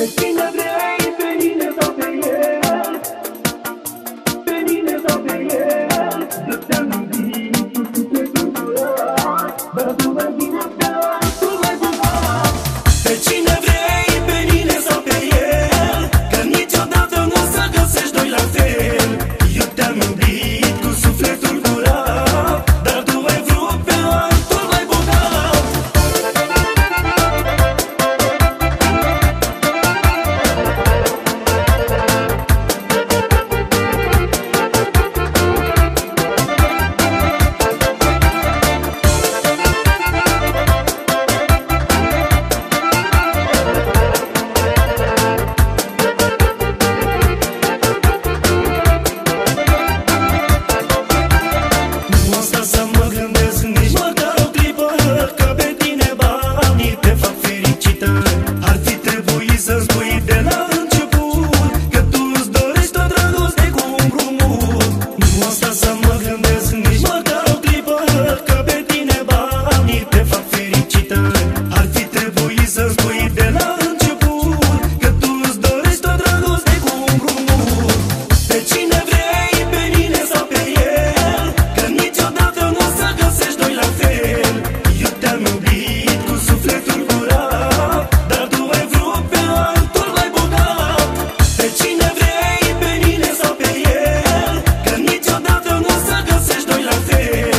cine vrei, pe mine sau pe el, pe mine sau pe el. Eu te-am iubit cu sufletul curat, dar tu mai bine te-ai, tu mai bogat. Pe cine vrei, pe mine sau pe el, că niciodată nu o să găsești doi la fel. Eu te-am iubit cu sufletul curat, dar tu ai vrut pe altul mai bogat.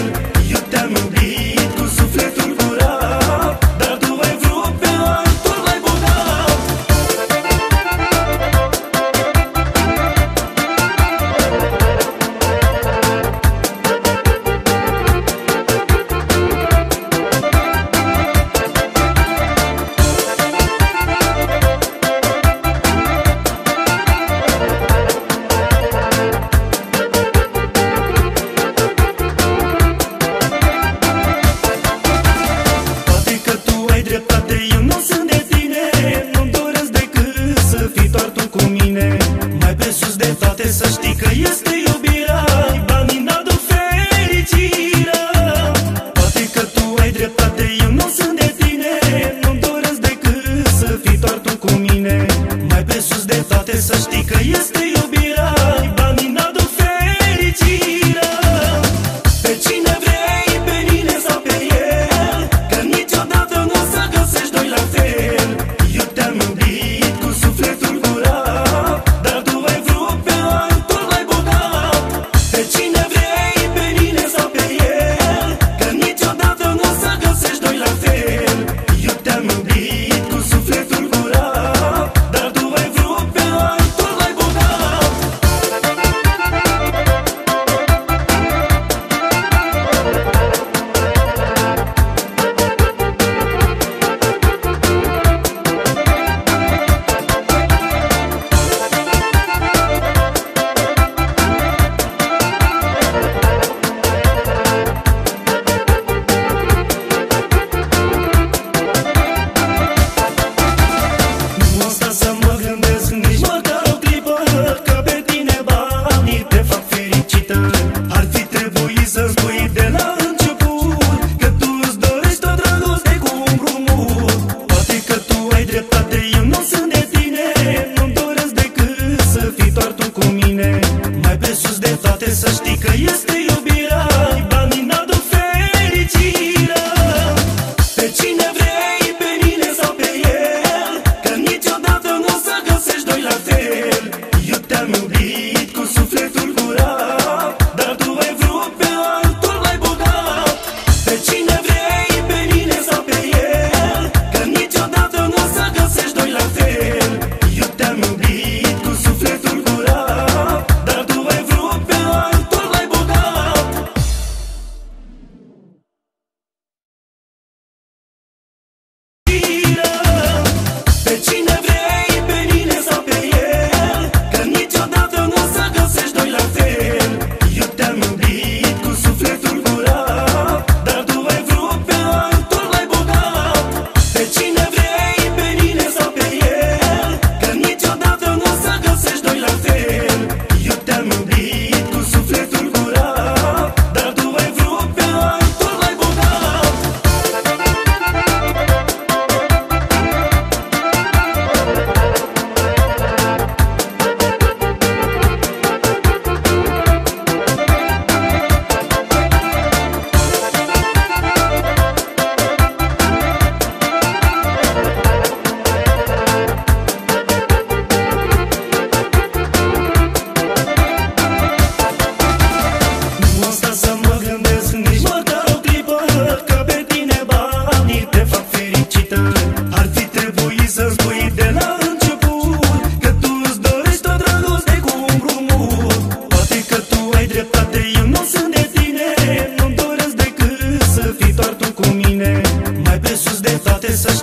Cu sufletul curat, dar tu ai vrut pe altul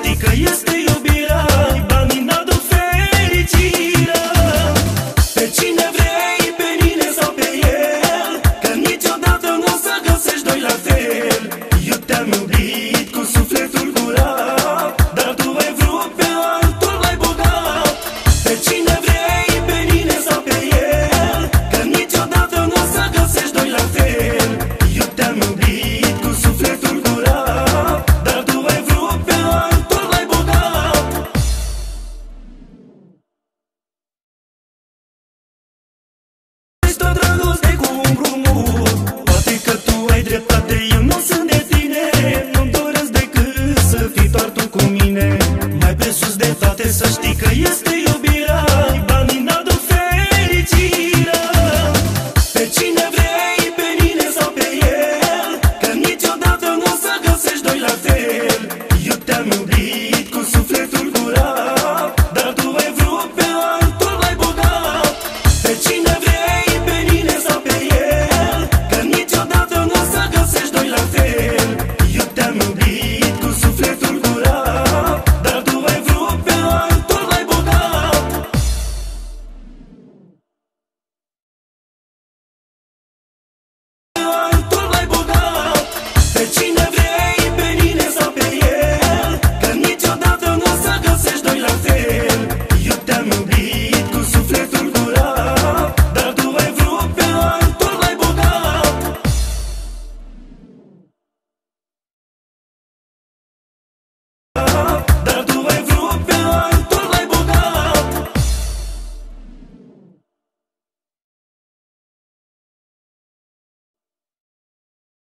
știi că este iubirea, banii n-aduc fericirea. Pe cine vrei, pe mine sau pe el, că niciodată nu o să găsești doi la fel. Eu te-am iubit cu sufletul curat, dar tu ai vrut pe altul mai bogat. Pe cine vrei, pe mine sau pe el, că niciodată nu o să găsești doi la fel. Eu te-am iubit cu sufletul curat, dar tu ai vrut pe altul mai bogat. Ești o dragoste cu un grumur, poate că tu ai dreptate, eu nu sunt de tine. Nu-mi doresc decât să fii doar tu cu mine. Mai presus de toate să știi că este iubirea, banii n-aduc fericirea. Pe cine vrei, pe mine sau pe el, că niciodată nu o să găsești doi la fel. Eu te-am iubit cu sufletul